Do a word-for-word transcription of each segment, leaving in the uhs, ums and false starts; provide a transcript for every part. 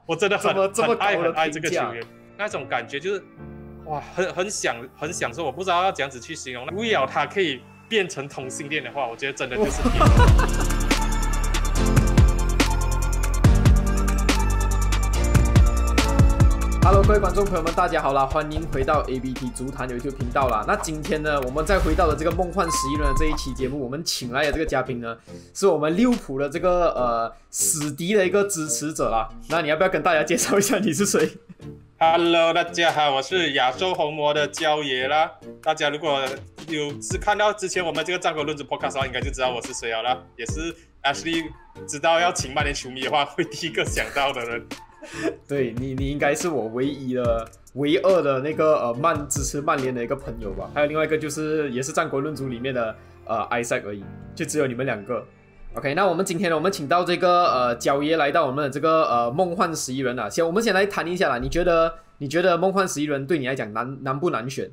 我真的很这么很爱很爱这个球员，那种感觉就是哇，很很享很享受。我不知道要怎样子去形容。为了他可以变成同性恋的话，我觉得真的就是天堂。 Hello， 各位观众朋友们，大家好啦！欢迎回到 A B T 足坛 YouTube 频道啦。那今天呢，我们再回到了这个梦幻十一轮的这一期节目，我们请来的这个嘉宾呢，是我们利物浦的这个呃死敌的一个支持者啦。那你要不要跟大家介绍一下你是谁 ？Hello， 大家好，我是亚洲红魔的焦爷啦。大家如果有是看到之前我们这个战国论足 Podcast 应该就知道我是谁了啦，也是 Ashley 知道要请曼联球迷的话，会第一个想到的人。 对你，你应该是我唯一的、唯二的那个呃曼支持曼联的一个朋友吧？还有另外一个就是也是战国论足里面的呃 Isaac 而已，就只有你们两个。OK， 那我们今天呢，我们请到这个呃焦爷来到我们的这个呃梦幻十一人啊，先我们先来谈一下啦。你觉得你觉得梦幻十一人对你来讲难难不难选？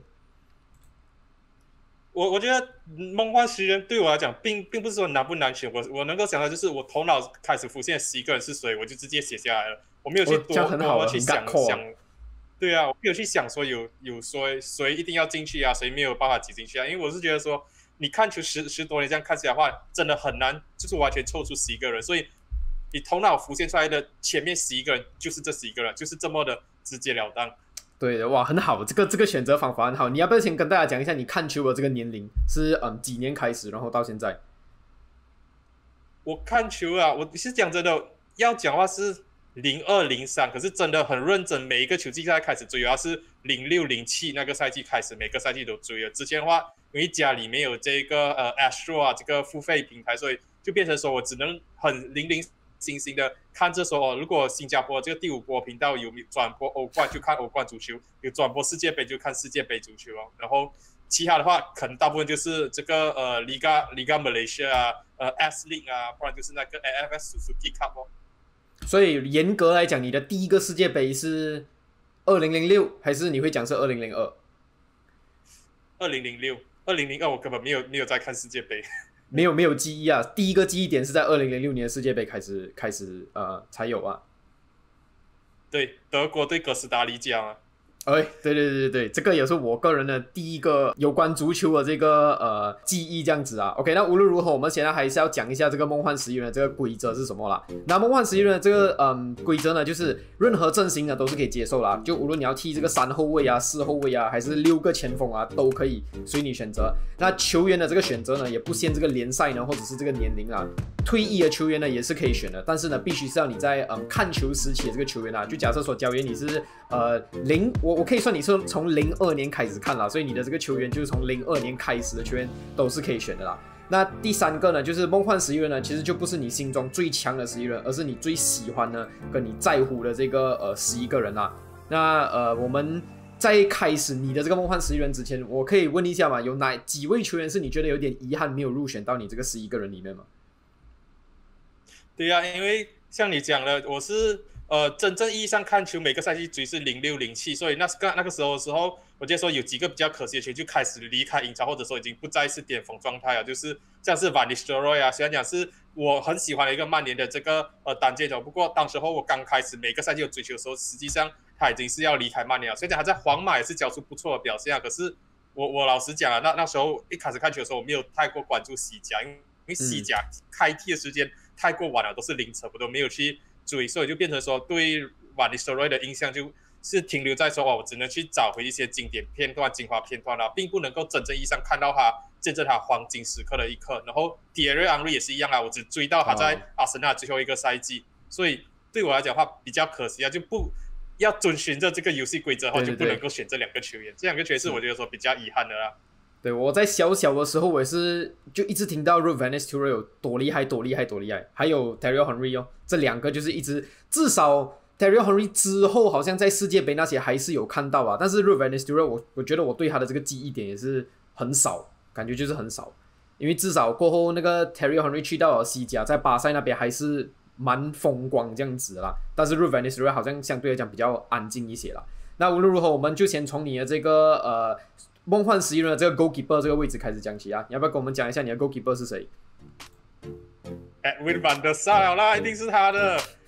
我我觉得梦幻十一人对我来讲并并不是说难不难选，我我能够想到就是我头脑开始浮现十一个人是谁，我就直接写下来了。我没有去多多去想想，对啊，我没有去想说有有说谁一定要进去啊，谁没有办法挤进去啊，因为我是觉得说，你看球十十多年这样看起来的话，真的很难，就是完全凑出十一个人，所以你头脑浮现出来的前面十一个人就是这十一个人，就是这么的直截了当。 对的，哇，很好，这个这个选择方法很好。你要不要先跟大家讲一下你看球的这个年龄是嗯几年开始，然后到现在？ 我看球啊，我是讲真的，要讲的话是。零二零三，可是真的很认真，每一个球季赛开始追，要是零六零七那个赛季开始，每个赛季都追了。之前的话，因为家里面有这个呃 Astro 啊这个付费平台，所以就变成说我只能很零零星星的看着说哦，如果新加坡这个第五波频道有转播欧冠就看欧冠足球，有转播世界杯就看世界杯足球哦。然后其他的话，可能大部分就是这个呃 Liga Liga Malaysia 啊，呃 S League 啊，不然就是那个 A F S Suzuki Cup 哦。 所以严格来讲，你的第一个世界杯是二零零六，还是你会讲是二零零二？ 二零零六，二零零二我根本没有没有在看世界杯， 没有没有记忆啊。第一个记忆点是在二零零六年的世界杯开始开始呃才有啊。 对，德国对哥斯达黎加啊。 哎，对对对对，这个也是我个人的第一个有关足球的这个呃记忆，这样子啊。OK， 那无论如何，我们现在还是要讲一下这个梦幻十一人的这个规则是什么啦。那梦幻十一人的这个嗯规则呢，就是任何阵型呢都是可以接受啦，就无论你要踢这个三后卫啊、四后卫啊，还是六个前锋啊，都可以随你选择。那球员的这个选择呢，也不限这个联赛呢，或者是这个年龄啊。退役的球员呢也是可以选的，但是呢，必须是要你在嗯看球时期的这个球员啊，就假设说焦爷你是呃零，我我可以算你是从零二年开始看啦，所以你的这个球员就是从零二年开始的球员都是可以选的啦。那第三个呢，就是梦幻十一人呢，其实就不是你心中最强的十一人，而是你最喜欢呢跟你在乎的这个呃十一个人啦。那呃我们在开始你的这个梦幻十一人之前，我可以问一下嘛，有哪几位球员是你觉得有点遗憾没有入选到你这个十一个人里面吗？ 对呀、啊，因为像你讲的，我是呃真正意义上看球，每个赛季追是零六零七，所以那个那个时候的时候，我觉得说有几个比较可惜的球员就开始离开英超，或者说已经不再是巅峰状态了，就是像是 Van Nistelrooy 啊，虽然讲是我很喜欢的一个曼联的这个呃单箭头，不过当时候我刚开始每个赛季有追求的时候，实际上他已经是要离开曼联了，虽然讲他在皇马也是交出不错的表现啊，可是我我老实讲啊，那那时候一开始看球的时候，我没有太过关注西甲，因为因为西甲开踢的时间太过晚了，都是凌晨，我都没有去追，所以就变成说对 Van Nistelrooy 的印象就是停留在说哦，我只能去找回一些经典片段、精华片段啦，并不能够真正意义上看到他见证他黄金时刻的一刻。然后 Thierry Henry 也是一样啊，我只追到他在阿森纳最后一个赛季，所以对我来讲的话比较可惜啊，就不要遵循着这个游戏规则的话，就不能够选这两个球员，这两个球员是我觉得说比较遗憾的啦。 对，我在小小的时候，我也是就一直听到 Van Nistelrooy 有多厉害、多厉害、多厉害，还有 Thierry Henry 哦，这两个就是一直至少 Thierry Henry 之后，好像在世界杯那些还是有看到啊，但是 Van Nistelrooy 我我觉得我对他的这个记忆点也是很少，感觉就是很少，因为至少过后那个 Thierry Henry 去到了西甲，在巴塞那边还是蛮风光这样子啦，但是 Van Nistelrooy 好像相对来讲比较安静一些啦。那无论如何，我们就先从你的这个呃。梦幻十一人的这个 goalkeeper 这个位置开始讲起啊，你要不要跟我们讲一下你的 goalkeeper 是谁？ Edwin van der Sar 啦，一定是他的。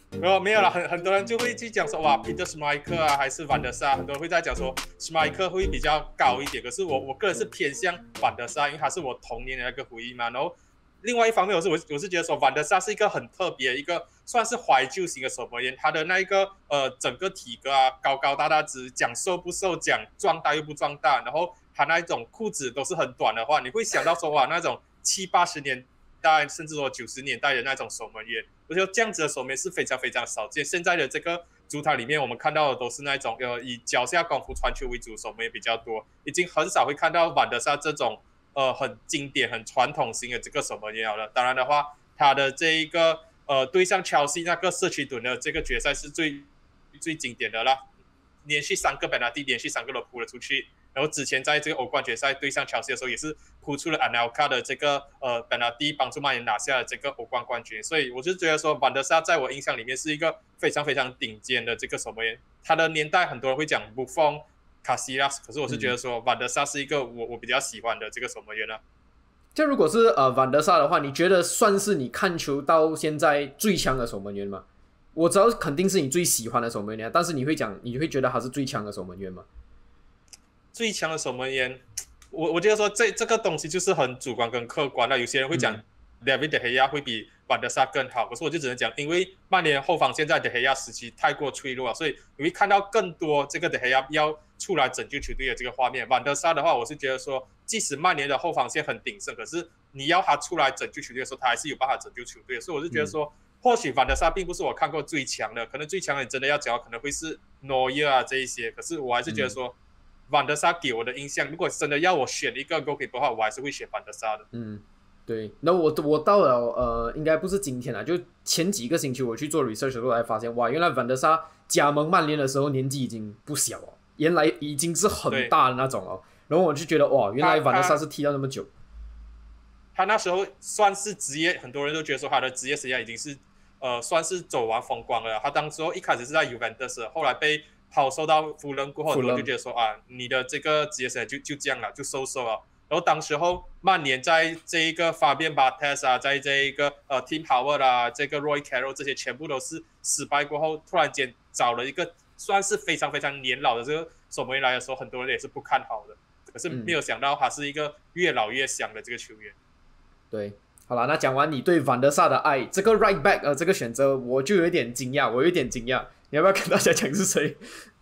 哦，没有啦，很很多人就会去讲说，哇，Peter Schmeichel 啊，还是范德萨，很多人会在讲说 Schmeichel 会比较高一点，可是我我个人是偏向范德萨，因为他是我童年的那个回忆嘛。然后另外一方面，我是我我是觉得说，范德萨是一个很特别一个算是怀旧型的守门员，他的那一个呃整个体格啊，高高大大，只讲瘦不瘦，讲壮大又不壮大，然后他那一种裤子都是很短的话，你会想到说哇，那种七八十年代甚至说九十年代的那种守门员，我觉得这样子的守门员是非常非常少见。现在的这个足坛里面，我们看到的都是那种呃以脚下功夫传球为主守门员比较多，已经很少会看到范德萨这种呃很经典、很传统型的这个守门员了。当然的话，他的这一个呃对上切尔西那个社区盾的这个决赛是最最经典的啦，连续三个本拿蒂，连续三个都扑了出去。然后之前在这个欧冠决赛对上切尔西的时候，也是扑出了安纳卡的这个呃本拿蒂，帮助曼联拿下了这个欧冠冠军。所以我就觉得说，范德萨在我印象里面是一个非常非常顶尖的这个守门员。他的年代很多人会讲布冯、卡西拉斯，可是我是觉得说，范德萨是一个我我比较喜欢的这个守门员啊。 就如果是呃范德萨的话，你觉得算是你看球到现在最强的守门员吗？我知道肯定是你最喜欢的守门员，但是你会讲，你会觉得他是最强的守门员吗？ 最强的守门员，我我觉得说这这个东西就是很主观跟客观的。有些人会讲 David De Gea 会比范德萨更好，可是我就只能讲，因为曼联后防现在 De Gea 时期太过脆弱了，所以你会看到更多这个 De Gea 要出来拯救球队的这个画面。范德萨的话，我是觉得说，即使曼联的后防线很鼎盛，可是你要他出来拯救球队的时候，他还是有办法拯救球队。所以我是觉得说，嗯、或许范德萨并不是我看过最强的，可能最强的真的要讲可能会是诺伊尔啊这一些，可是我还是觉得说。嗯范德萨给我的印象，如果真的要我选一个 goalkeeper 的话，我还是会选范德萨的。 嗯，对。那我我到了呃，应该不是今天啦，就前几个星期我去做 research 的时候才发现，哇，原来范德萨加盟曼联的时候年纪已经不小了，原来已经是很大的那种哦。然后我就觉得哇，原来范德萨是踢到那么久。 他, 他那时候算是职业，很多人都觉得说他的职业生涯已经是呃算是走完风光了。他当时候一开始是在 Juventus， 后来被抛售到湖人过后，很多人就觉得说啊，你的这个职业生涯就就这样了，就收收了。然后当时候曼联在这一个法边巴特斯啊，在这一个呃 Tim Howard 啊，这个 Roy Carroll 这些全部都是失败过后，突然间找了一个算是非常非常年老的这个守门员来的时候，很多人也是不看好的。可是没有想到他是一个越老越香的这个球员。嗯、 对，好了，那讲完你对范德萨的爱，这个 right back 呃这个选择我就有一点惊讶，我有一点惊讶。你要不要跟大家讲是谁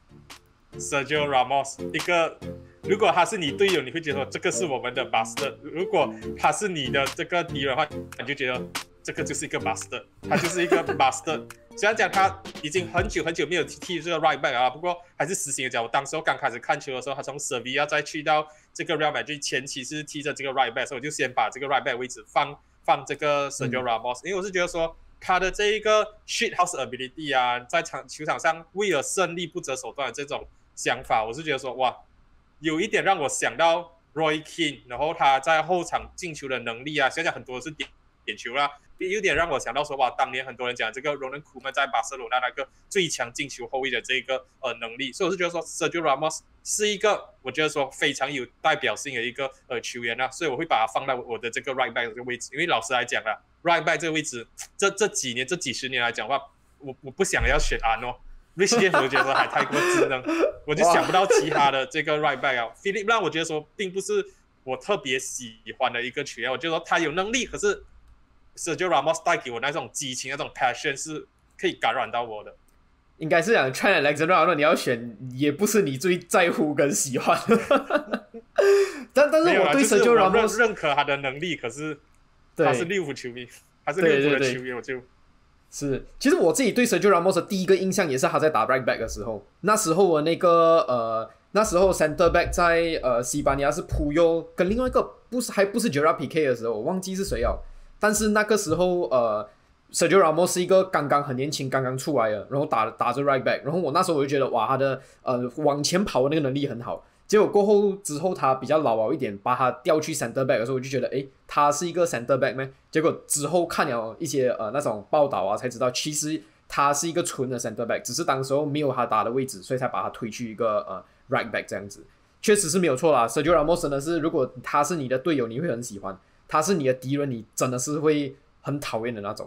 ？Sergio Ramos， 一个，如果他是你队友，你会觉得说这个是我们的 bastard； 如果他是你的这个敌人的话，你就觉得这个就是一个 bastard， 他就是一个 bastard。虽然讲他已经很久很久没有踢这个 right back 啊，不过还是实行的讲。我当时候刚开始看球的时候，他从 Sevilla 再去到这个 Real Madrid， 前期是踢着这个 right back， 所以我就先把这个 right back 位置放放这个 Sergio Ramos，、嗯、因为我是觉得说。他的这一个 shit house ability 啊，在场球场上为了胜利不择手段的这种想法，我是觉得说哇，有一点让我想到 Roy Keane， 然后他在后场进球的能力啊，现在很多是点点球啦，有点让我想到说哇，当年很多人讲这个 Ronald Koeman 在巴塞罗那那个最强进球后卫的这个呃能力，所以我是觉得说 Sergio Ramos 是一个我觉得说非常有代表性的一个呃球员啊，所以我会把它放到我的这个 right back 这个位置，因为老实来讲啊。right back 这个位置，这这几年、这几十年来讲的话，我我不想要选阿诺 ，Rich James 我觉得还太过智能，我就想不到其他的这个 right back 啊。Philip Lahm 我觉得说并不是我特别喜欢的一个球员，我觉得说他有能力，可是 Sergio Ramos 带给我那种激情、那种 passion 是可以感染到我的。 应该是讲 Trent Alexander-Arnold 你要选，也不是你最在乎跟喜欢的。但但是我对 Sergio Ramos、 就是、认可他的能力，可是。他是利物浦球迷，他是利物浦的球迷，我就。 是，其实我自己对 Sergio Ramos 的第一个印象也是他在打 right back 的时候，那时候我那个呃，那时候 center back 在呃西班牙是普尤跟另外一个不是还不是 Gerard Piqué 的时候，我忘记是谁了，但是那个时候呃 Sergio Ramos 是一个刚刚很年轻刚刚出来的，然后打打着 right back， 然后我那时候我就觉得哇，他的呃往前跑的那个能力很好。结果过后之后他比较老了一点，把他调去 center back 的时候，我就觉得，诶，他是一个 center back 咩？结果之后看了一些呃那种报道啊，才知道其实他是一个纯的 center back， 只是当时候没有他打的位置，所以才把他推去一个呃 right back 这样子。确实是没有错啦 ，Sergio Ramos 真的是，如果他是你的队友，你会很喜欢；他是你的敌人，你真的是会很讨厌的那种。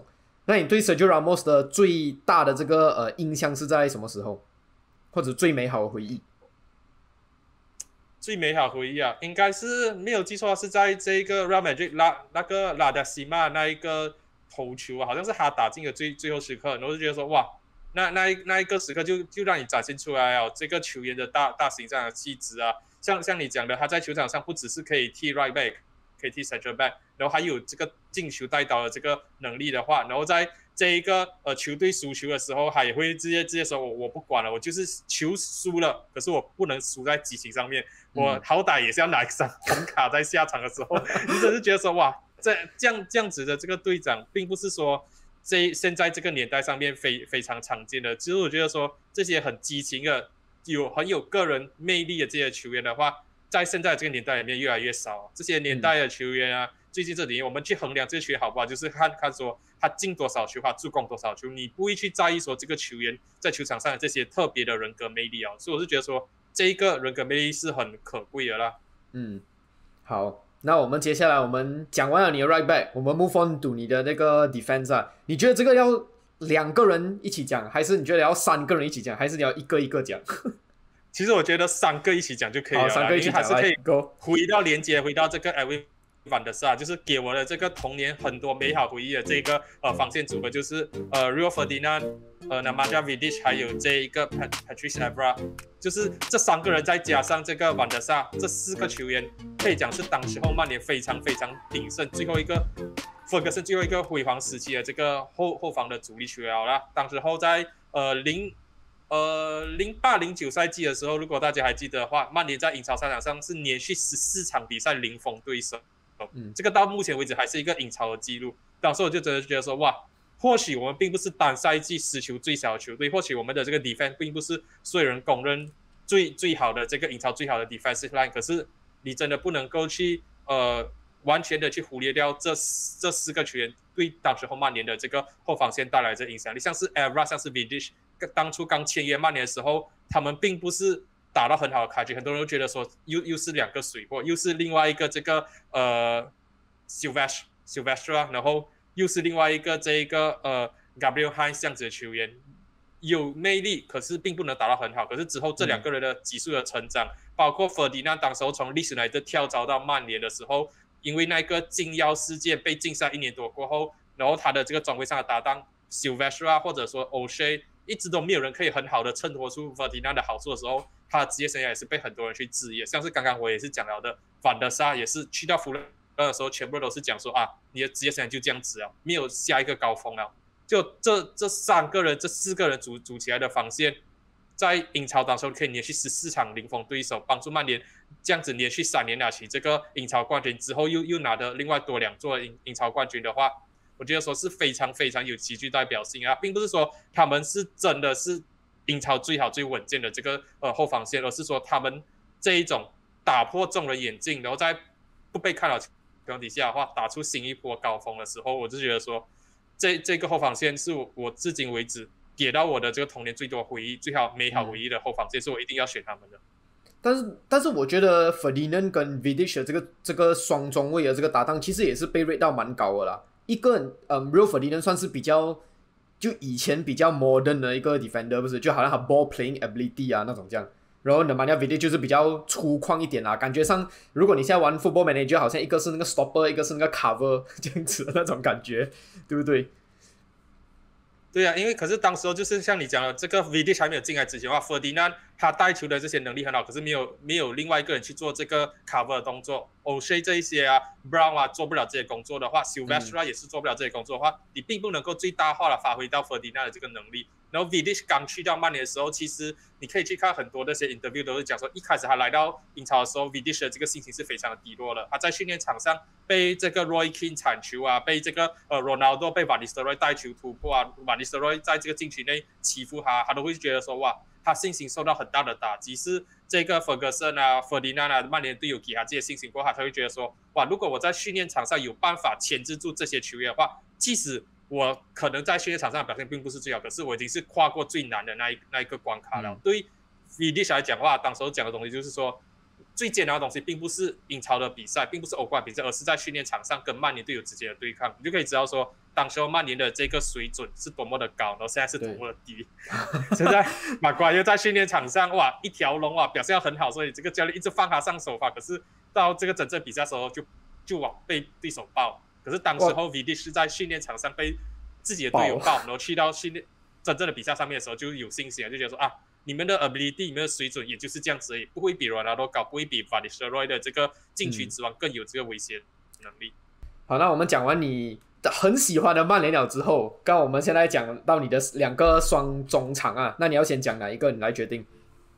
那你对 Sergio Ramos 的最大的这个呃印象是在什么时候，或者最美好的回忆？ 最美好回忆啊，应该是没有记错，是在这个 Real Madrid 拉那个拉达西马那一个头球啊，好像是他打进的最最后时刻，然后就觉得说哇，那那那一个时刻就就让你展现出来哦，这个球员的大大形象的气质啊，像像你讲的，他在球场上不只是可以踢 right back， 可以踢 central back， 然后还有这个进球带刀的这个能力的话，然后在这一个呃球队输球的时候，他也会直接直接说我我不管了，我就是球输了，可是我不能输在激情上面，我好歹也是要拿一张红卡在下场的时候，你真是觉得说哇，这这样这样子的这个队长，并不是说这现在这个年代上面非非常常见的。其实我觉得说这些很激情的、有很有个人魅力的这些球员的话，在现在这个年代里面越来越少。这些年代的球员啊，嗯、最近这几年我们去衡量这个球员好不好，就是看看说他进多少球，他助攻多少球，你不会去在意说这个球员在球场上的这些特别的人格魅力啊。所以我是觉得说，这一个人格魅力是很可贵的啦。 嗯，好，那我们接下来我们讲完了你的 right back， 我们 move on to 你的那个 defense 啊。你觉得这个要两个人一起讲，还是你觉得要三个人一起讲，还是你要一个一个讲？ 其实我觉得三个一起讲就可以了， 三个一起讲， 因为还是可以回到连接，回到这个 Edwin Van der Sar， 就是给我的这个童年很多美好回忆的这个呃防线组合，就是呃 Rio Ferdinand、呃 Nemanja Vidic 还有这一个 Patrice Evra， 就是这三个人再加上这个 Van der Sar， 这四个球员可以讲是当时候曼联非常非常鼎盛，最后一个 Ferguson 最后一个辉煌时期的这个后后防的主力球员啦。当时候在呃零。呃，零八零九赛季的时候，如果大家还记得的话，曼联在英超赛场上是连续十四场比赛零封对手，嗯，这个到目前为止还是一个英超的记录。当时我就真的觉得说，哇，或许我们并不是单赛季失球最小的球队，或许我们的这个 defense 并不是所有人公认最最好的这个英超最好的 defensive line， 可是你真的不能够去呃完全的去忽略掉这这四个球员对当时候曼联的这个后防线带来的影响力，像是 Evra， 像是 Vidic。当初刚签约曼联的时候，他们并不是打到很好的开局，很多人都觉得说又又是两个水货，又是另外一个这个呃 Silvestre Silvestre， 然后又是另外一个这一个呃 Gabriel Heinze 这样子的球员，有魅力，可是并不能打到很好。可是之后这两个人的急速的成长，嗯、包括 Ferdinand 当时候从利兹来的跳槽到曼联的时候，因为那个禁药事件被禁赛一年多过后，然后他的这个转会上的搭档 Silvestre 或者说 O'Shea。一直都没有人可以很好的衬托出 Ferdinand 的好处的时候，他的职业生涯也是被很多人去质疑。像是刚刚我也是讲了的，范德萨也是去到弗勒的时候，全部都是讲说啊，你的职业生涯就这样子啊，没有下一个高峰了。就这这三个人、这四个人组组起来的防线，在英超当中可以连续十四场零封对手，帮助曼联这样子连续三年拿起这个英超冠军之后又，又又拿的另外多两座英英超冠军的话。我觉得说是非常非常有极具代表性啊，并不是说他们是真的是英超最好最稳健的这个呃后防线，而是说他们这一种打破众人眼镜，然后在不被看好情况底下的话，打出新一波高峰的时候，我就觉得说这这个后防线是我我至今为止给到我的这个童年最多回忆、最好美好回忆的后防线，是我一定要选他们的。 但是，但是我觉得 Ferdinand 跟 Vidic 的这个这个双中卫的这个搭档，其实也是被 rate 到蛮高的啦。一个嗯 Rio Ferdinand 算是比较就以前比较 modern 的一个 defender， 不是就好像他 ball playing ability 啊那种这样。然后 Nemanja Vidic 就是比较粗犷一点啦，感觉上如果你现在玩 Football Manager， 好像一个是那个 stopper， 一个是那个 cover 这样子的那种感觉，对不对？ 对啊，因为可是当时候就是像你讲的，这个 Vidic 还没有进来之前的话 ，Ferdinand 他带球的这些能力很好，可是没有没有另外一个人去做这个 cover 的动作。O'Shea 这一些啊 ，Brown 啊做不了这些工作的话 ，Silvestre 也是做不了这些工作的话，嗯、你并不能够最大化的发挥到 Ferdinand 的这个能力。然后 Vidic 刚去到曼联的时候，其实你可以去看很多那些 interview 都是讲说，一开始他来到英超的时候 ，Vidic 的这个心情是非常的低落的。他在训练场上被这个 Roy Keane 铲球啊，被这个呃 Ronaldo 被 Van Nistelrooy 带球突破啊 ，Van Nistelrooy 在这个禁区内欺负他，他都会觉得说哇，他信心受到很大的打击。是这个 Ferguson 啊、Ferdinand 啊，曼联队友给他这些信心过后，他会觉得说哇，如果我在训练场上有办法牵制住这些球员的话，即使我可能在训练场上的表现并不是最好，可是我已经是跨过最难的那一那一个关卡了。嗯、对于 Vidic 来讲的话，当时候讲的东西就是说，最艰难的东西并不是英超的比赛，并不是欧冠比赛，而是在训练场上跟曼联队友之间的对抗。你就可以知道说， 当时候曼联的这个水准是多么的高，然后现在是多么的低。现在马瓜又在训练场上，哇，一条龙哇，表现得很好，所以这个教练一直放他上首发。可是到这个真正比赛的时候就，就就往被对手爆。可是当时候 V D 是在训练场上被自己的队友爆，然后去到训练真正的比赛上面的时候就有信心了，就觉得说啊，你们的 ability、你们的水准也就是这样子而已，不会比 Ronaldo 高，不会比 Van Nistelrooy 的这个禁区之王更有这个威胁能力。 好，那我们讲完你很喜欢的曼联了之后，刚我们现在讲到你的两个双中场啊，那你要先讲哪一个？你来决定。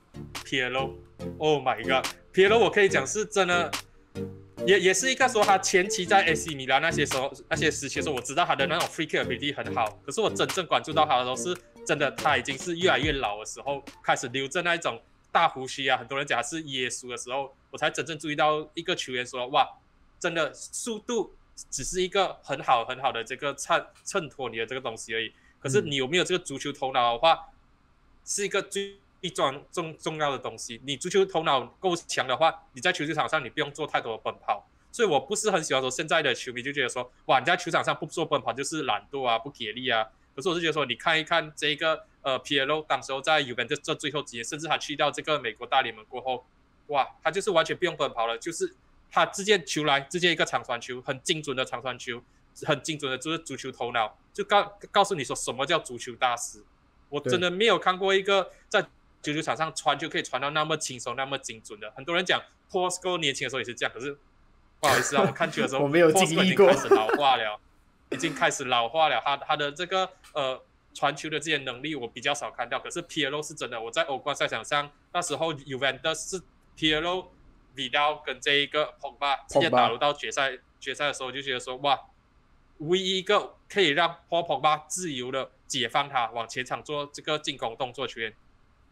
P L O，Oh my God，P L O 我可以讲是真的，也也是一个说他前期在 A C 米兰那些时候那些时期的时候，我知道他的那种 free kick ability 很好，可是我真正关注到他的时候是真的他已经是越来越老的时候，开始留着那种大胡须啊，很多人讲他是耶稣的时候，我才真正注意到一个球员说哇，真的速度只是一个很好很好的这个衬衬托你的这个东西而已，可是你有没有这个足球头脑的话，是一个最重重重要的东西。你足球头脑够强的话，你在球场上你不用做太多的奔跑。所以我不是很喜欢说现在的球迷就觉得说，哇，你在球场上不做奔跑就是懒惰啊，不给力啊。可是我是觉得说，你看一看这个呃 P L O 当时候在 Juventus 这最后几年，甚至他去到这个美国大联盟过后，哇，他就是完全不用奔跑了，就是他直接球来，直接一个长传球，很精准的长传球，很精准的就是足球头脑，就告告诉你说什么叫足球大师。我真的没有看过一个在足球场上传球可以传到那么轻松、那么精准的。很多人讲 Paul Scholes 年轻的时候也是这样，可是不好意思啊，我看球的时候我没有经历过， Paul Scholes 已经开始老化了，已经开始老化了。他他的这个呃传球的这些能力我比较少看到，可是 P L O 是真的。我在欧冠赛场上那时候 Juventus 是 P L O、Vidal 跟这一个 Pogba 直接打入到决赛决赛的时候，就觉得说哇，唯一一个可以让 Paul Pogba 自由的解放他往前场做这个进攻动作球员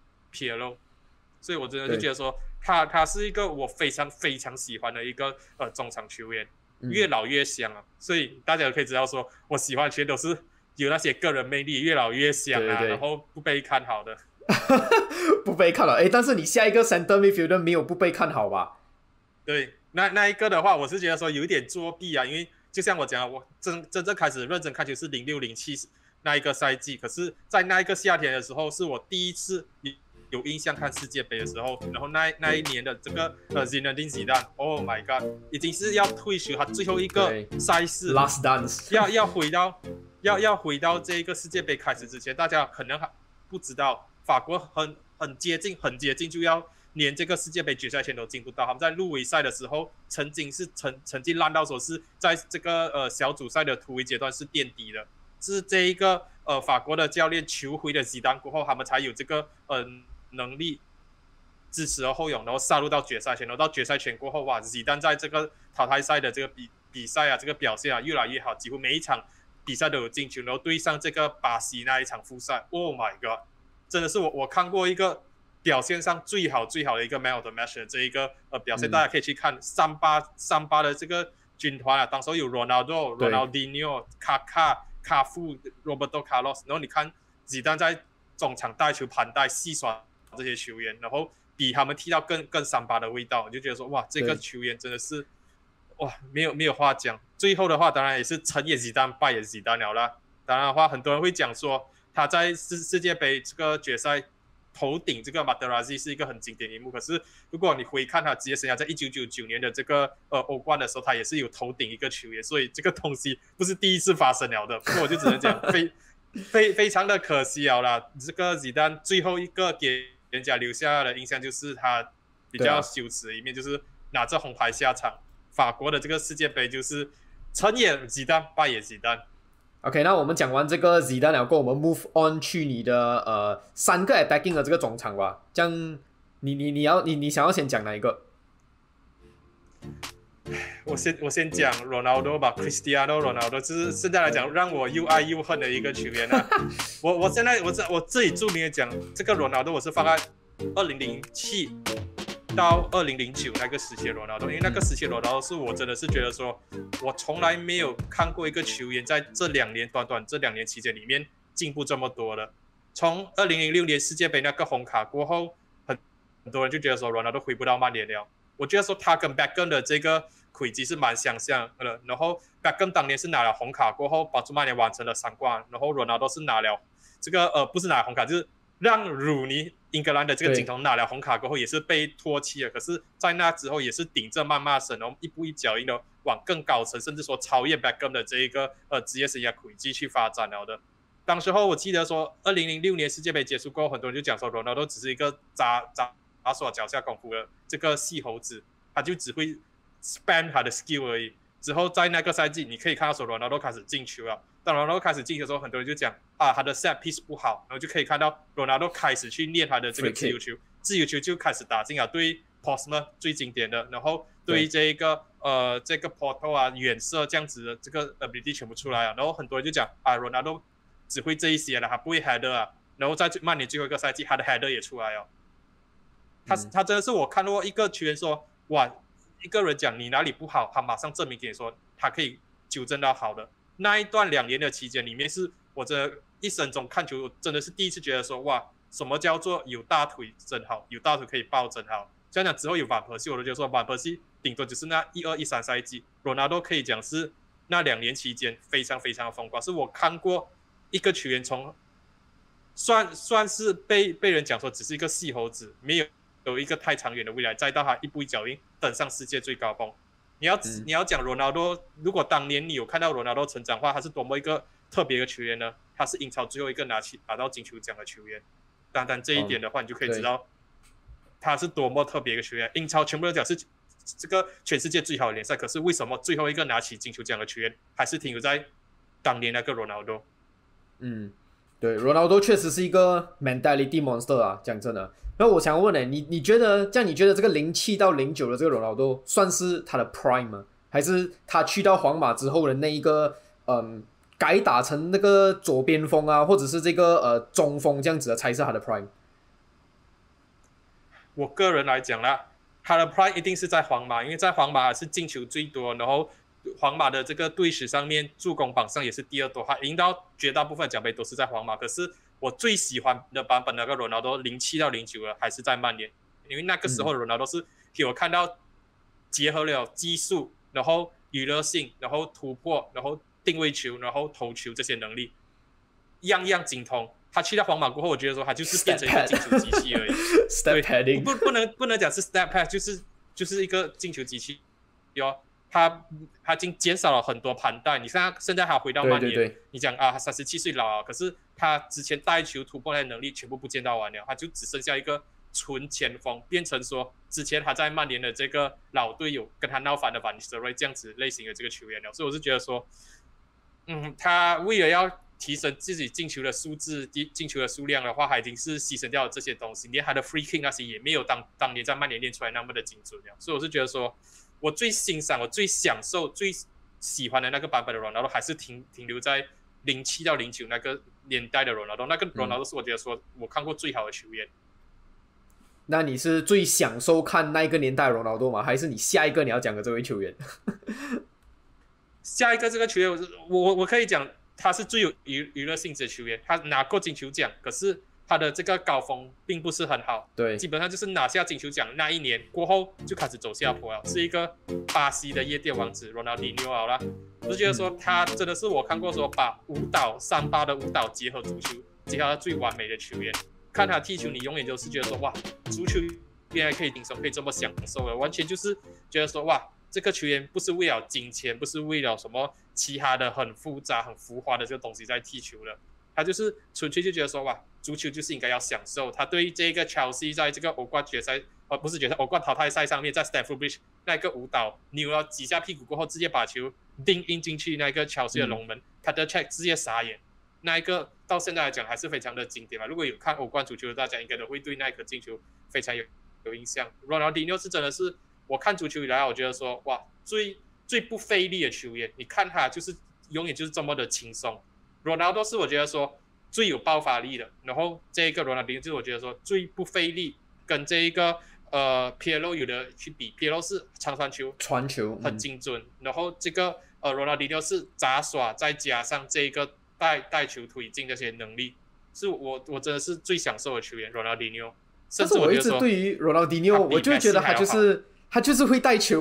P L O， 所以我真的就觉得说他他是一个我非常非常喜欢的一个呃中场球员，越老越香啊，所以大家可以知道说我喜欢的球员都是有那些个人魅力，越老越香啊，对对对，然后不被看好的。 不被看好，哎，但是你下一个 center midfielder 没有不被看好吧？ 对，那那一个的话，我是觉得说有一点作弊啊，因为就像我讲，我真真正开始认真看球是零六零七那一个赛季，可是，在那一个夏天的时候，是我第一次有印象看世界杯的时候，然后那那一年的这个呃 Zinedine Zidane，Oh my God， 已经是要退休，他最后一个赛事 Last Dance， 要要回到要要回到这个世界杯开始之前，大家可能还不知道，法国很很接近，很接近就要连这个世界杯决赛圈都进不到。他们在入围赛的时候，曾经是成成绩烂到说是在这个呃小组赛的突围阶段是垫底的。是这一个呃法国的教练求回了西丹过后，他们才有这个呃能力支持而后勇，然后杀入到决赛圈。然后到决赛圈过后，哇，西丹在这个淘汰赛的这个比比赛啊，这个表现啊越来越好，几乎每一场比赛都有进球。然后对上这个巴西那一场复赛 ，Oh my God， 真的是我我看过一个表现上最好最好的一个 Man of the Match 的这一个呃表现，嗯、大家可以去看三八三八的这个军团啊，当时有 Ronaldo、Ronaldinho、卡卡。卡夫、Roberto Carlos， 然后你看吉丹在中场带球盘带戏耍这些球员，然后比他们踢到更更三八的味道，我就觉得说哇，这个球员真的是哇，没有没有话讲。最后的话，当然也是成也吉丹，败也吉丹了啦。当然的话，很多人会讲说他在世世界杯这个决赛头顶这个马德拉西是一个很经典的一幕，可是如果你回看他职业生涯，在一九九九年的这个呃欧冠的时候，他也是有头顶一个球员，所以这个东西不是第一次发生了的。不过我就只能讲非非非常的可惜了啦。这个吉丹最后一个给人家留下的印象就是他比较羞耻的一面，就是拿着红牌下场。法国的这个世界杯就是成也吉丹，败也吉丹。 OK， 那我们讲完这个 Zidane 了，过我们 move on 去你的呃三个 attacking 的这个中场吧。这样，你你你要你你想要先讲哪一个？ 我先我先讲 Ronaldo 吧 ，Cristiano Ronaldo， 就是现在来讲让我又爱又恨的一个球员啊。我我现在我这我自己著名的讲，这个 Ronaldo 我是放在二零零七。到二零零九那个时期的罗纳多，因为那个时期的罗纳多是我真的是觉得说，我从来没有看过一个球员在这两年短短这两年期间里面进步这么多的。从二零零六年世界杯那个红卡过后，很很多人就觉得说罗纳多回不到曼联了。我觉得说他跟 Beckham 的这个轨迹是蛮相像的。然后 Beckham 当年是拿了红卡过后，把曼联完成了三冠，然后罗纳多是拿了这个呃不是拿了红卡，就是让鲁尼英格兰的这个金童拿了红卡过后也是被唾弃了，可是在那之后也是顶着谩骂声，然后一步一脚印的往更高层，甚至说超越 Beckham 的这一个呃职业生涯轨迹去发展了的。当时候我记得说，二零零六年世界杯结束过后，很多人就讲说，罗纳多只是一个杂杂杂耍脚下功夫的这个细猴子，他就只会 spam 他的 skill 而已。之后在那个赛季，你可以看到说，罗纳多开始进球了。当罗纳多开始进球的时候，很多人就讲啊，他的 set piece 不好，然后就可以看到罗纳多开始去练他的这个自由球，自由球就开始打进了。对于 Postma 最经典的，然后对于这一个呃这个 Porto 啊远射这样子的这个 ability 全部出来了，然后很多人就讲啊，罗纳多只会这一些了，他不会 header 啊。然后在曼联最后一个赛季，他的 header 也出来了。他他真的是我看过一个球员说，哇，一个人讲你哪里不好，他马上证明给你说，他可以纠正到好的。那一段两年的期间里面，是我真的一生中看球，我真的是第一次觉得说，哇，什么叫做有大腿真好，有大腿可以抱真好。这样讲之后有vanpersie，我都觉得说vanpersie顶多就是那一二一三赛季，罗纳多可以讲是那两年期间非常非常的风光，是我看过一个球员从算算是被被人讲说只是一个细猴子，没有有一个太长远的未来，再到他一步一脚印登上世界最高峰。你要、嗯、你要讲罗纳多，如果当年你有看到罗纳多成长的话，他是多么一个特别的球员呢？他是英超最后一个拿起拿到金球奖的球员。单单这一点的话，嗯、你就可以知道他是多么特别的球员。英超全部都讲是这个全世界最好的联赛，可是为什么最后一个拿起金球奖的球员还是停留在当年那个罗纳多？ 嗯，对，罗纳多确实是一个 mentality monster 啊，讲真的。那我想问呢，你你觉得这样？你觉得这个零七到零九的这个罗纳多算是他的 prime 吗？还是他去到皇马之后的那一个嗯改打成那个左边锋啊，或者是这个呃中锋这样子的才是他的 prime？ 我个人来讲啦，他的 prime 一定是在皇马，因为在皇马是进球最多，然后皇马的这个队史上面助攻榜上也是第二多，他赢到绝大部分奖杯都是在皇马。可是我最喜欢的版本那个罗纳多零七到零九了，还是在曼联，因为那个时候的罗纳多是给我看到结合了技术，然后娱乐性，然后突破，然后定位球，然后投球这些能力，样样精通。他去到皇马过后，我觉得说他就是变成一个进球机器而已。 Step padding 不不能不能讲是 step pad， 就是就是一个进球机器哟。他他已经减少了很多盘带，你看他现在还回到曼联， 对对对， 你讲啊，他三十七岁老了，可是他之前带球突破的能力全部不见到完了，他就只剩下一个纯前锋，变成说之前他在曼联的这个老队友跟他闹翻的范尼斯特罗这样子类型的这个球员了，所以我是觉得说，嗯，他为了要提升自己进球的数字、进球的数量的话，他已经是牺牲掉了这些东西，连他的 free kick 那些也没有当当年在曼联练出来那么的精准了，所以我是觉得说。我最欣赏、我最享受、最喜欢的那个版本的罗纳多，还是停停留在零七到零九那个年代的罗纳多。那个罗纳多是我觉得说我看过最好的球员。 那你是最享受看那一个年代的罗纳多吗？还是你下一个你要讲的这位球员？ 下一个这个球员，我我我可以讲他是最有娱娱乐性质的球员，他拿过金球奖，可是。他的这个高峰并不是很好， 对， 基本上就是拿下金球奖那一年过后就开始走下坡了，是一个巴西的夜店王子罗纳迪尼奥啦。我就觉得说他真的是我看过说把舞蹈桑巴的舞蹈结合足球，结合到最完美的球员。看他踢球，你永远都是觉得说哇，足球原来可以轻松，可以这么享受的，完全就是觉得说哇，这个球员不是为了金钱，不是为了什么其他的很复杂、很浮夸的这个东西在踢球的。他就是纯粹就觉得说哇，足球就是应该要享受。他对这个 Chelsea 在这个欧冠决赛，呃，不是决赛，欧冠淘汰赛上面，在 Stamford Bridge 那个舞蹈，扭了几下屁股过后，直接把球钉印进去那个 Chelsea 的龙门，他的 check 直接傻眼。那一个到现在来讲还是非常的经典嘛。如果有看欧冠足球的大家，应该都会对那一颗进球非常有有印象。Ronaldinho 是真的是我看足球以来，我觉得说哇，最最不费力的球员，你看他就是永远就是这么的轻松。Ronaldo 是我觉得说最有爆发力的，然后这一个 Ronaldinho 就是我觉得说最不费力，跟这一个呃 Pirlo 有的去比 ，Pirlo 是长传球， 传球很精准，嗯、然后这个呃 Ronaldinho 是杂耍，再加上这一个带带球推进这些能力，是我我真的是最享受的球员 Ronaldinho。 但是我一直对于 Ronaldinho， 我就觉得他就是他就是会带球。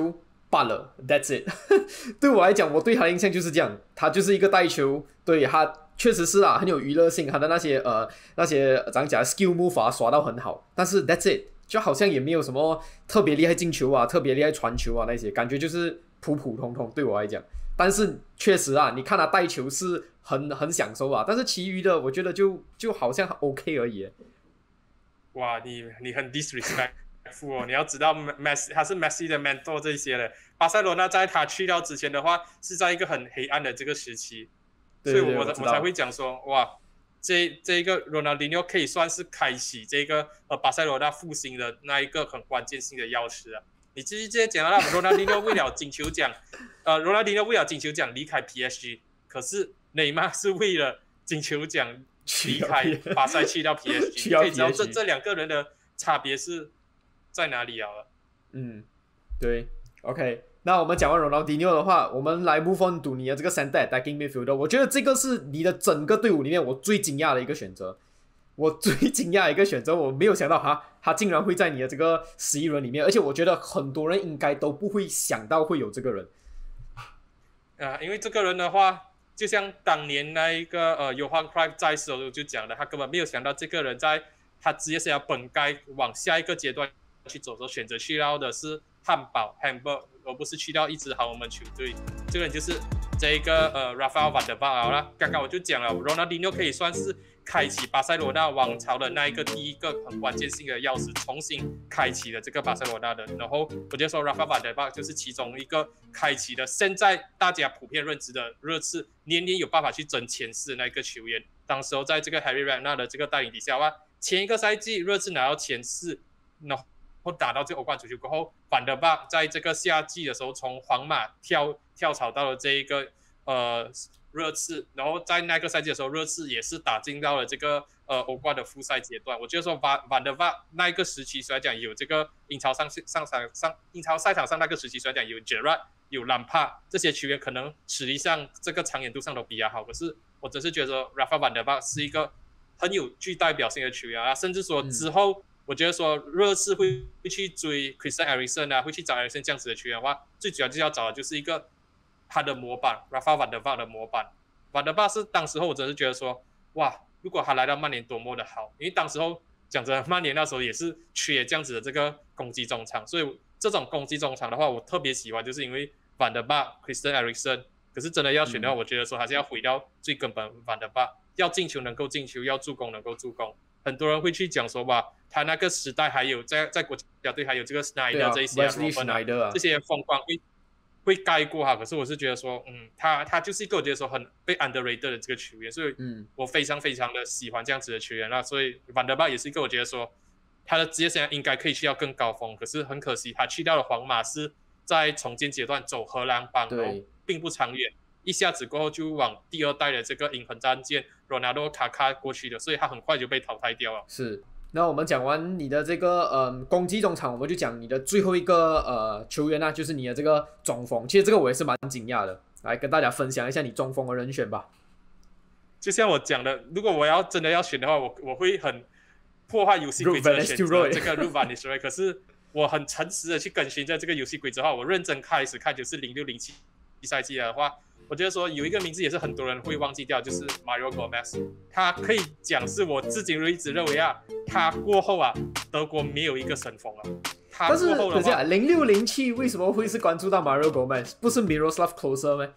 罢了 ，That's it 。对我来讲，我对他的印象就是这样，他就是一个带球，对他确实是啊，很有娱乐性，他的那些呃那些怎样讲 skill move 啊刷到很好，但是 That's it， 就好像也没有什么特别厉害进球啊，特别厉害传球啊那些，感觉就是普普通通，对我来讲。但是确实啊，你看他带球是很很享受啊，但是其余的我觉得就就好像 OK 而已。 哇，你你很 disrespect。哦，你要知道 Messi 他是 Messi 的 mentor 这些的。巴塞罗那在他去掉之前的话，是在一个很黑暗的这个时期， 对对对， 所以我我我才会讲说，哇，这这一个 Ronaldinho 可以算是开启这个呃巴塞罗那复兴的那一个很关键性的钥匙啊。你直接讲了 ，Ronaldinho 为了金球奖，呃 ，Ronaldinho 为了金球奖离开 P S G， 可是内马尔是为了金球奖离开巴塞去到 P S G， 你可以知道这这两个人的差别是在哪里啊？ 嗯，对 ，OK。那我们讲完 Ronaldinho 的话，我们来 move on to 你的这个 center attacking midfielder。我觉得这个是你的整个队伍里面我最惊讶的一个选择。我最惊讶的一个选择，我没有想到哈，他竟然会在你的这个十一人里面，而且我觉得很多人应该都不会想到会有这个人。 啊，因为这个人的话，就像当年那一个呃 Johan Cruyff 在时候就讲的，他根本没有想到这个人在他职业生涯本该往下一个阶段去走的时候，选择去到的是汉堡 Hamburg， 而不是去到一支豪门球队。这个人就是这个呃 Rafael van der Vaart 啦。刚刚我就讲了 ，Ronaldinho 可以算是开启巴塞罗那王朝的那一个第一个很关键性的钥匙，重新开启了这个巴塞罗那的。然后我就说 Rafael van der Vaart 就是其中一个开启的，现在大家普遍认知的热刺年年有办法去争前四的那一个球员。当时候在这个 Harry Redknapp 的这个带领底下的话，前一个赛季热刺拿到前四，然后打到这个欧冠足球过后，范德巴在这个夏季的时候从皇马跳跳槽到了这一个呃热刺，然后在那个赛季的时候，热刺也是打进到了这个呃欧冠的复赛阶段。我觉得说范范德巴那一个时期虽然讲有这个英超上上场上英超赛场上那个时期虽然讲有 Gerrard 有兰帕这些球员可能实力上这个长远度上都比较好，可是我只是觉得说 Rafa van der Vaart 是一个很有具代表性的球员啊，甚至说之后。嗯我觉得说热刺会去追 Christian Eriksen 啊，会去找 Eriksen 这样子的球员的话，最主要就是要找的就是一个他的模板 Rafa van der Vaart 的模板。van der Vaart 是当时候我真是觉得说，哇，如果他来到曼联多么的好，因为当时候讲真，曼联那时候也是缺这样子的这个攻击中场，所以这种攻击中场的话，我特别喜欢，就是因为 van der Vaart、Christian Eriksen。可是真的要选的话，我觉得说还是要回到最根本 van der Vaart， 要进球能够进球，要助攻能够助攻。很多人会去讲说吧，他那个时代还有在在国家队还有这个 Sneijder、啊、这些、啊啊、这些风光会会盖过他。可是我是觉得说，嗯，他他就是一个我觉得说很被 underrated 的这个球员，所以我非常非常的喜欢这样子的球员那所以 Van der Vaart 也是一个我觉得说他的职业生涯应该可以去到更高峰，可是很可惜他去到了皇马是在重建阶段走荷兰帮，然后并不长远。一下子过后就往第二代的这个银河战舰 Ronaldo 卡卡过去的，所以他很快就被淘汰掉了。 是，那我们讲完你的这个呃攻击中场，我们就讲你的最后一个呃球员啊，就是你的这个中锋。其实这个我也是蛮惊讶的，来跟大家分享一下你中锋的人选吧。 就像我讲的，如果我要真的要选的话，我我会很破坏游戏规则的选择这个 Ruud van Nistelrooy， 可是我很诚实的去跟循着这个游戏规则的话，我认真开始看就是零六零七赛季的话。我觉得说有一个名字也是很多人会忘记掉，就是 Mario Gomez。他可以讲是我至今一直认为啊，他过后啊，德国没有一个神锋了。他过后的话， 但是等下零六零七为什么会是关注到 Mario Gomez？ 不是 Miroslav Klose 吗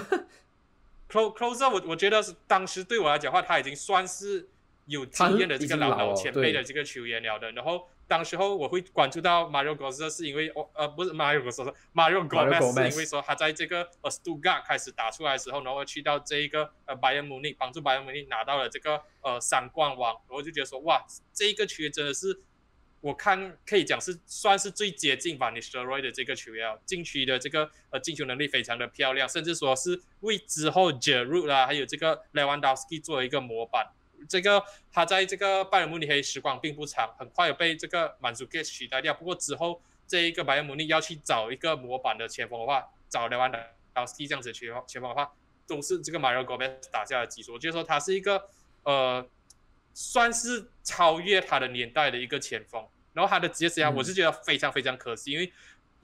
？Klose 我我觉得是当时对我来讲的话，他已经算是有经验的这个老老前辈的这个球员了的，然后。当时候我会关注到 Mario Gomez 是因为呃不是 Mario Gomez，Mario Gomez 是因为说他在这个呃 Stuttgart 开始打出来的时候，然后去到这一个呃 Bayern Munich 帮助 Bayern Munich 拿到了这个呃三冠王，然后就觉得说哇，这一个球员真的是我看可以讲是算是最接近 Van Nistelrooy 的这个球员，禁区的这个呃进球能力非常的漂亮，甚至说是为之后 Giroud 啊还有这个 Lewandowski 做一个模板。这个他在这个拜仁慕尼黑时光并不长，很快有被这个曼苏克取代掉。不过之后这一个拜仁慕尼要去找一个模板的前锋的话，找莱万达斯基这样子的前锋的话，都是这个 Mario Gomez 打下的基础。我觉得说他是一个呃，算是超越他的年代的一个前锋。然后他的职业生涯，我是觉得非常非常可惜，因为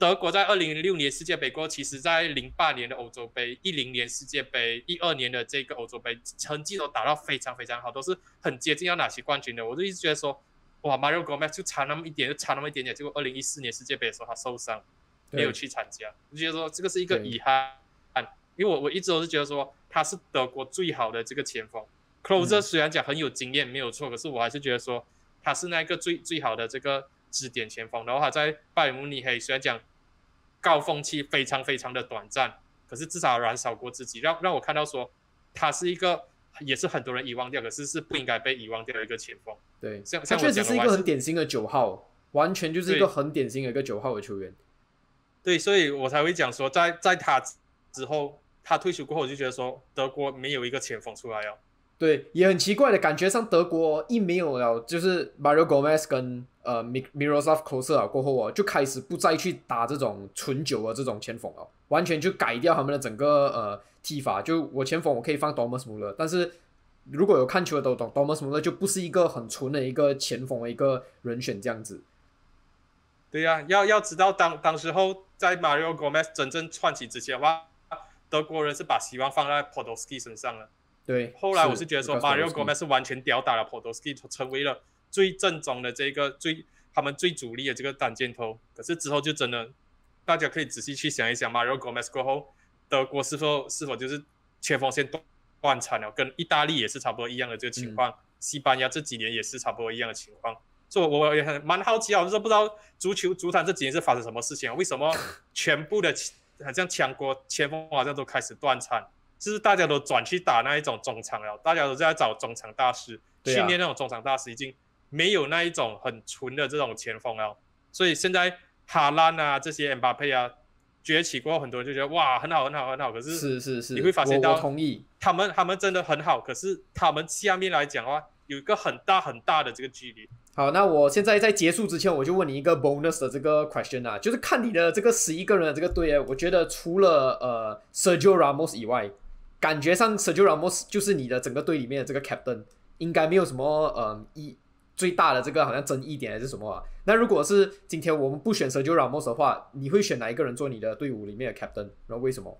德国在二零零六年世界杯过后，其实在零八年的欧洲杯、一零年世界杯、一二年的这个欧洲杯，成绩都打到非常非常好，都是很接近要拿起冠军的。我就一直觉得说，哇 ，Mario Gomez 就差那么一点，就差那么一点点，结果二零一四年世界杯的时候他受伤，没有去参加，我就觉得说这个是一个遗憾。因为我我一直都是觉得说他是德国最好的这个前锋 ，Closer 虽然讲很有经验没有错，可是我还是觉得说他是那个最最好的这个支点前锋。然后他在拜仁慕尼黑虽然讲高峰期非常非常的短暂，可是至少燃烧过自己，让让我看到说他是一个也是很多人遗忘掉，可是是不应该被遗忘掉的一个前锋。 对， 像他确实是一个很典型的九号，完全就是一个很典型的一个九号的球员。 对，所以我才会讲说，在在他之后。他退休过后，我就觉得说德国没有一个前锋出来哦。 对，也很奇怪的感觉上，德国一没有了就是 Mario Gomez 跟呃 Miroslav Klose 过后哦，就开始不再去打这种纯九的这种前锋了，完全就改掉他们的整个呃踢法。就我前锋我可以放 Thomas Muller， 但是如果有看球的都懂 ，Thomas Muller 就不是一个很纯的一个前锋的一个人选这样子。 对呀、啊，要要知道当当时候在 Mario Gomez 真正窜起之前的话。德国人是把希望放在 Podolski 身上了， 对。 后来我是觉得说 Mario Gomez 是完全吊打了 Podolski， 成为了最正宗的这个最他们最主力的这个单箭头。可是之后就真的，大家可以仔细去想一想 ，Mario Gomez 过后，德国是否是否就是前锋线断产了？跟意大利也是差不多一样的这个情况，嗯、西班牙这几年也是差不多一样的情况。所以我也很蛮好奇啊，就是不知道足球足坛这几年是发生什么事情、啊，为什么全部的。好像强国前锋好像都开始断产，就是大家都转去打那一种中场了，大家都在找中场大师，训练、啊、那种中场大师已经没有那一种很纯的这种前锋了。所以现在哈兰啊这些 Mbappe 啊崛起过后，很多人就觉得哇很好很好很好，可是是是是， 你会发现到我我同意， 他们他们真的很好，可是他们下面来讲的话，有一个很大很大的这个距离。 好，那我现在在结束之前，我就问你一个 bonus 的这个 question 啊，就是看你的这个十一个人的这个队，我觉得除了呃 Sergio Ramos 以外，感觉上 Sergio Ramos 就是你的整个队里面的这个 captain， 应该没有什么呃一最大的这个好像争议点还是什么啊？那如果是今天我们不选 Sergio Ramos 的话，你会选哪一个人做你的队伍里面的 captain？ 然后为什么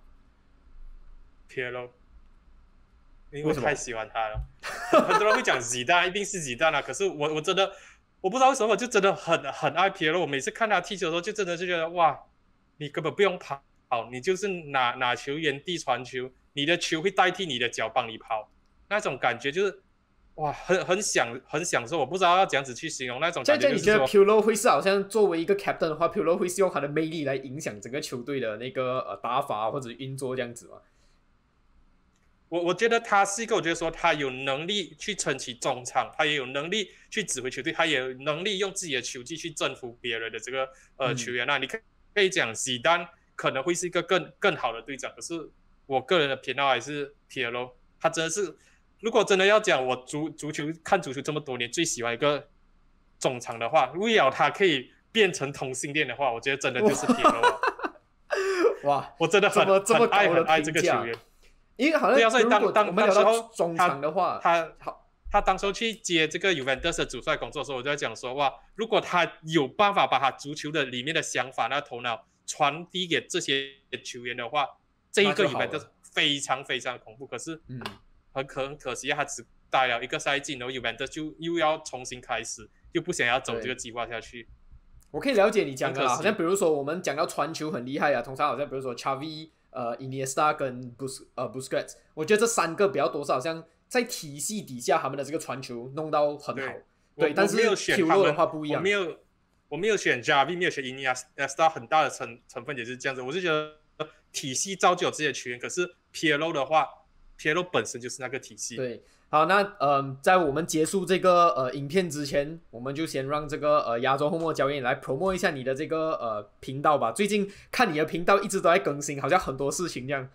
？Pirlo。因为我太喜欢他了，很多人会讲吉丹，一定是吉丹啊。可是我我真的我不知道为什么，我就真的很很爱皮耶洛。我每次看他踢球的时候，就真的是觉得哇，你根本不用跑，你就是拿拿球原地传球，你的球会代替你的脚帮你跑，那种感觉就是哇，很很享很享受。我不知道要怎样子去形容那种感觉。 就是说，你觉得 Pirlo 会是好像作为一个 captain 的话 ，Pirlo 会是用他的魅力来影响整个球队的那个呃打法或者运作这样子吗？ 我我觉得他是一个，我觉得说他有能力去撑起中场，他也有能力去指挥球队，他也有能力用自己的球技去征服别人的这个呃球员啊。嗯、你可可以讲西丹可能会是一个更更好的队长，可是我个人的偏好还是皮耶洛。他真的是，如果真的要讲我足足球看足球这么多年最喜欢一个中场的话，为了他可以变成同性恋的话，我觉得真的就是皮耶洛。 哇， 我真的很这么很爱很爱这个球员。 因为好像如果当我们聊到中场的话， 他他他当时候去接这个 Juventus 的主帅工作的时候，我就在讲说哇，如果他有办法把他足球的里面的想法、那头脑传递给这些球员的话，这一个 Juventus 非常非常恐怖。可是，嗯，很可很可惜，他只待了一个赛季，然后 Juventus 就又要重新开始，又不想要走这个计划下去。 我可以了解你讲的啦，好像比如说我们讲到传球很厉害啊，通常好像比如说 Xavi。呃 ，Iniesta 跟 Bus 呃 Busquets， 我觉得这三个比较多是好像在体系底下他们的这个传球弄到很好，对，对但是 Pirlo 的话不一样。 我没有，我没有选 Xavi， 没有选 Iniesta， 很大的成成分也是这样子。我是觉得体系造就有这些球员，可是 Pirlo 的话 ，Pirlo 本身就是那个体系。 对。好，那呃，在我们结束这个呃影片之前，我们就先让这个呃亚洲后末交给你来 promote 一下你的这个呃频道吧。最近看你的频道一直都在更新，好像很多事情这样，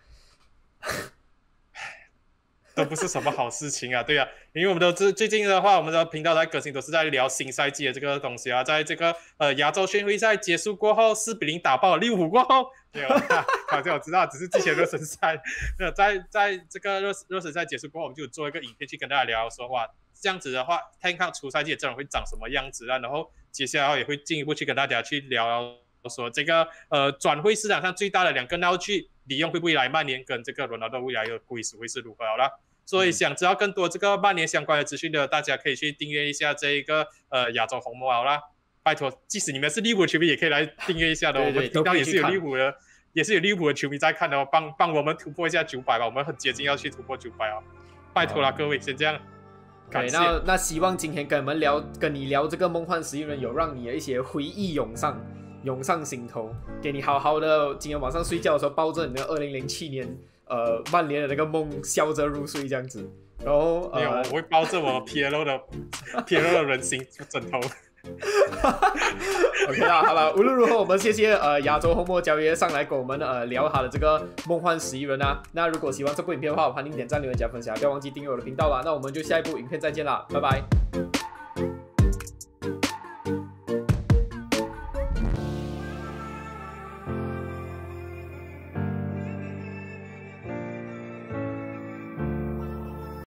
都不是什么好事情啊。对啊，因为我们都最最近的话，我们的频道在更新都是在聊新赛季的这个东西啊。在这个呃亚洲巡回赛结束过后，四比零打爆利物浦过后。对啊，好像我知道，只是之前热身赛，那在在这个热热身赛结束过后，我们就做一个影片去跟大家聊说，哇，这样子的话，看看初赛季的阵容会长什么样子啊，然后接下来也会进一步去跟大家去聊说这个呃转会市场上最大的两个闹剧，里用会不会来曼联，跟这个罗纳多未来的归属会是如何好了。所以想知道更多这个曼联相关的资讯的，大家可以去订阅一下这一个呃亚洲红魔好啦。拜托，即使你们是利物浦球迷，也可以来订阅一下的。 对对对， 我们频道也是有利物浦的，也是有利物浦的球迷在看的哦，帮帮我们突破一下九百吧，我们很接近要去突破九百哦。拜托啦，各位，先这样。 对，那那希望今天跟我们聊，跟你聊这个梦幻十一人，有让你的一些回忆涌上，涌上心头，给你好好的今天晚上睡觉的时候抱着你的二零零七年呃曼联的那个梦，笑着入睡这样子。然后没有，呃、我会抱着我 P L O 的 P L O 的人形枕头。 OK 啦，好了，无论如何，我们谢谢呃亚洲红魔交约上来跟我们呃聊他的这个梦幻十一人啊。那如果喜欢这部影片的话，欢迎点赞、留言、加分享，不要忘记订阅我的频道啦。那我们就下一部影片再见啦，拜拜。